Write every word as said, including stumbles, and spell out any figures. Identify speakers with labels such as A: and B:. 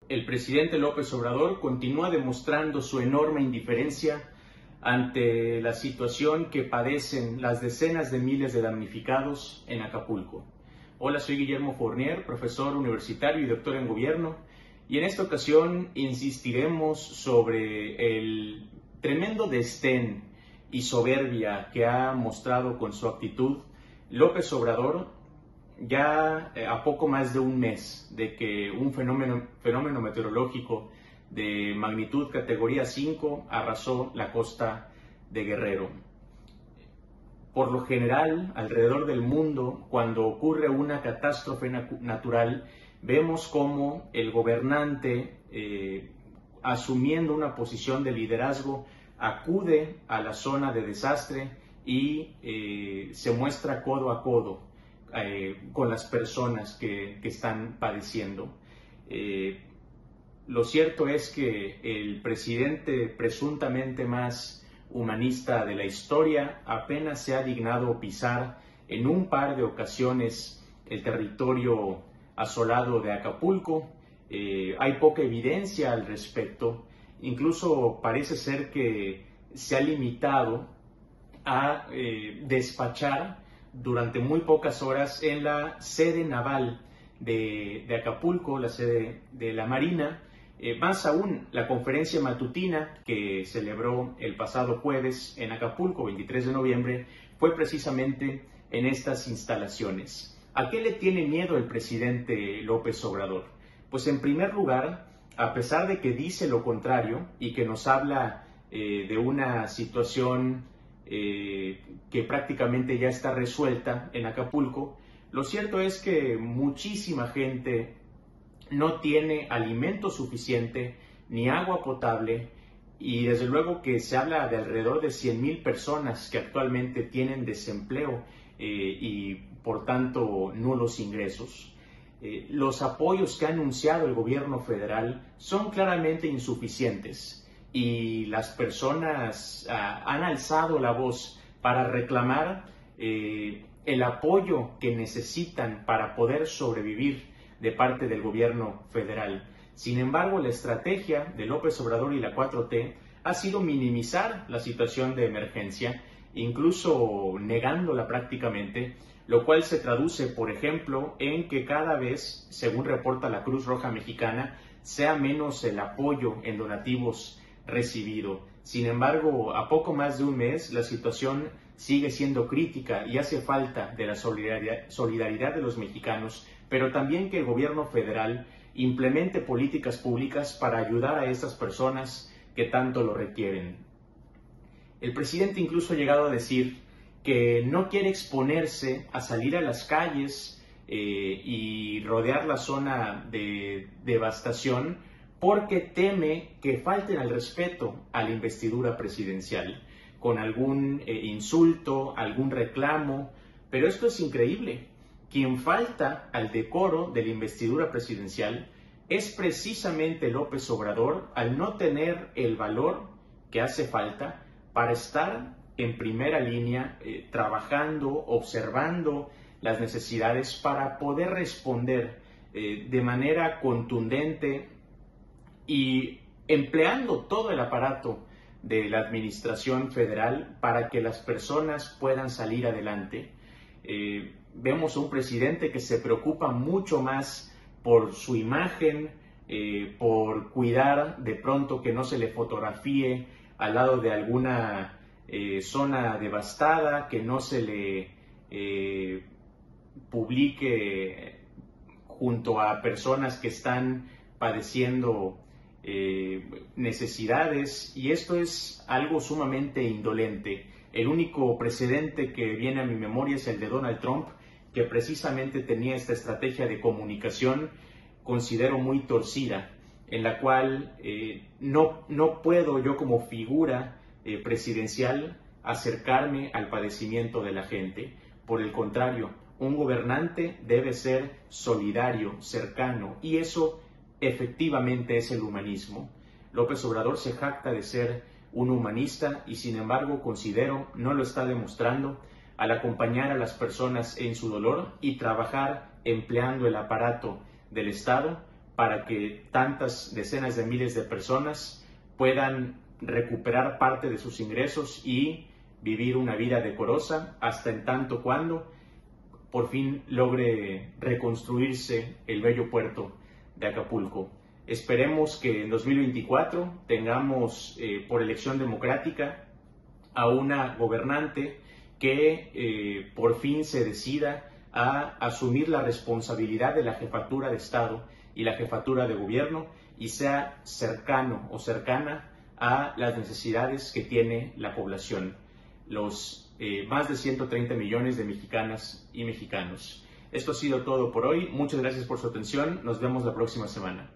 A: El presidente López Obrador continúa demostrando su enorme indiferencia ante la situación que padecen las decenas de miles de damnificados en Acapulco. Hola, soy Guillermo Fournier, profesor universitario y doctor en gobierno, y en esta ocasión insistiremos sobre el tremendo desdén y soberbia que ha mostrado con su actitud López Obrador ya a poco más de un mes de que un fenómeno, fenómeno meteorológico de magnitud categoría cinco arrasó la costa de Guerrero. Por lo general, alrededor del mundo, cuando ocurre una catástrofe natural, vemos cómo el gobernante, eh, asumiendo una posición de liderazgo, acude a la zona de desastre y eh, se muestra codo a codo Eh, con las personas que, que están padeciendo. Eh, lo cierto es que el presidente presuntamente más humanista de la historia apenas se ha dignado pisar en un par de ocasiones el territorio asolado de Acapulco. Eh, hay poca evidencia al respecto, incluso parece ser que se ha limitado a eh, despachar durante muy pocas horas en la sede naval de, de Acapulco, la sede de la Marina. Eh, más aún, la conferencia matutina que celebró el pasado jueves en Acapulco, veintitrés de noviembre, fue precisamente en estas instalaciones. ¿A qué le tiene miedo el presidente López Obrador? Pues en primer lugar, a pesar de que dice lo contrario y que nos habla eh, de una situación Eh, que prácticamente ya está resuelta en Acapulco, lo cierto es que muchísima gente no tiene alimento suficiente ni agua potable, y desde luego que se habla de alrededor de cien mil personas que actualmente tienen desempleo eh, y por tanto nulos ingresos. Eh, los apoyos que ha anunciado el gobierno federal son claramente insuficientes, y las personas uh, han alzado la voz para reclamar eh, el apoyo que necesitan para poder sobrevivir de parte del gobierno federal. Sin embargo, la estrategia de López Obrador y la cuatro T ha sido minimizar la situación de emergencia, incluso negándola prácticamente, lo cual se traduce, por ejemplo, en que cada vez, según reporta la Cruz Roja Mexicana, sea menos el apoyo en donativos recibido. Sin embargo, a poco más de un mes, la situación sigue siendo crítica y hace falta de la solidaridad, solidaridad de los mexicanos, pero también que el gobierno federal implemente políticas públicas para ayudar a estas personas que tanto lo requieren. El presidente incluso ha llegado a decir que no quiere exponerse a salir a las calles eh, y rodear la zona de devastación, porque teme que falten al respeto a la investidura presidencial, con algún eh, insulto, algún reclamo. Pero esto es increíble. Quien falta al decoro de la investidura presidencial es precisamente López Obrador, al no tener el valor que hace falta para estar en primera línea, eh, trabajando, observando las necesidades para poder responder eh, de manera contundente y empleando todo el aparato de la administración federal para que las personas puedan salir adelante. Eh, vemos a un presidente que se preocupa mucho más por su imagen, eh, por cuidar de pronto que no se le fotografíe al lado de alguna eh, zona devastada, que no se le eh, publique junto a personas que están padeciendo Eh, necesidades, y esto es algo sumamente indolente. El único precedente que viene a mi memoria es el de Donald Trump, que precisamente tenía esta estrategia de comunicación, considero muy torcida, en la cual eh, no, no puedo yo como figura eh, presidencial acercarme al padecimiento de la gente. Por el contrario, un gobernante debe ser solidario, cercano, y eso efectivamente es el humanismo. López Obrador se jacta de ser un humanista y sin embargo considero no lo está demostrando al acompañar a las personas en su dolor y trabajar empleando el aparato del Estado para que tantas decenas de miles de personas puedan recuperar parte de sus ingresos y vivir una vida decorosa hasta en tanto cuando por fin logre reconstruirse el bello puerto de Acapulco. Esperemos que en dos mil veinticuatro tengamos eh, por elección democrática a una gobernante que eh, por fin se decida a asumir la responsabilidad de la jefatura de Estado y la jefatura de gobierno y sea cercano o cercana a las necesidades que tiene la población, los eh, más de ciento treinta millones de mexicanas y mexicanos. Esto ha sido todo por hoy. Muchas gracias por su atención. Nos vemos la próxima semana.